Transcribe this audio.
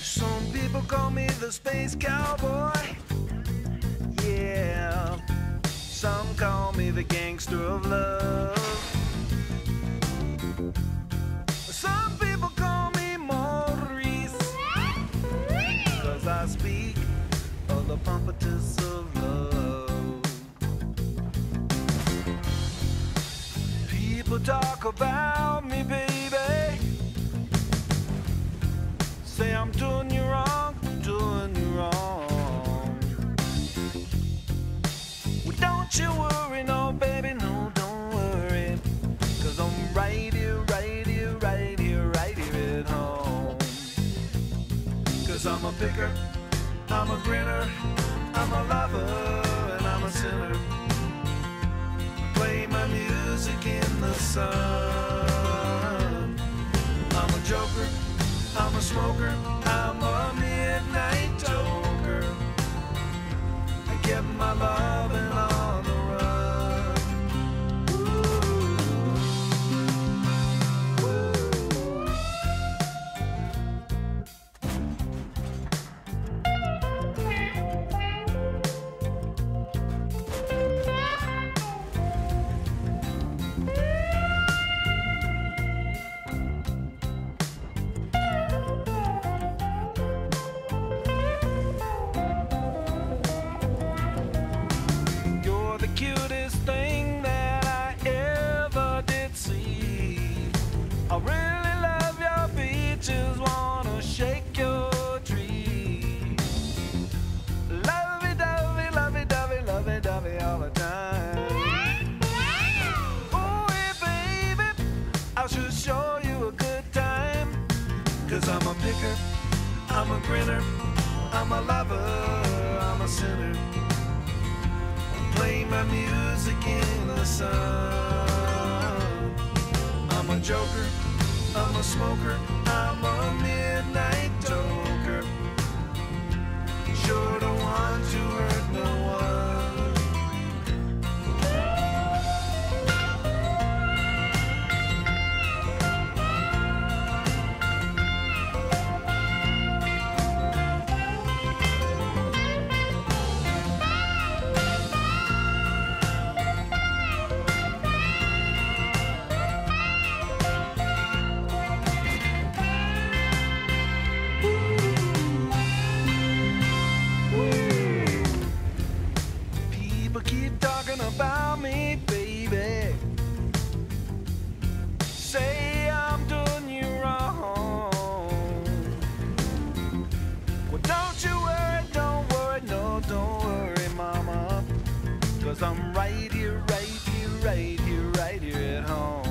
Some people call me the space cowboy. Yeah. Some call me the gangster of love. Some people call me Maurice, 'cause I speak of the pompatus of love. People talk about me, baby, say I'm doing you wrong, doing you wrong. Well, don't you worry, no, baby, no, don't worry, 'cause I'm right here, right here, right here, right here at home. 'Cause I'm a picker, I'm a grinner, I'm a lover, and I'm a sinner. Play my music in the sun. I'm a joker, I'm a smoker, I'm a midnight toker. I get my loving on the run. Cutest thing that I ever did see. I really love your beaches, wanna shake your tree. Lovey-dovey, lovey-dovey, lovey-dovey all the time. Oh, hey, baby, I should show you a good time. 'Cause I'm a picker, I'm a grinner, I'm a lover, I'm a sinner. Play my music in the sun. I'm a joker, I'm a smoker, I'm a midnight toker. Sure don't want to hurt no one. Keep talking about me, baby, say I'm doing you wrong. Well, don't you worry, no, don't worry, mama, 'cause I'm right here, right here, right here, right here at home.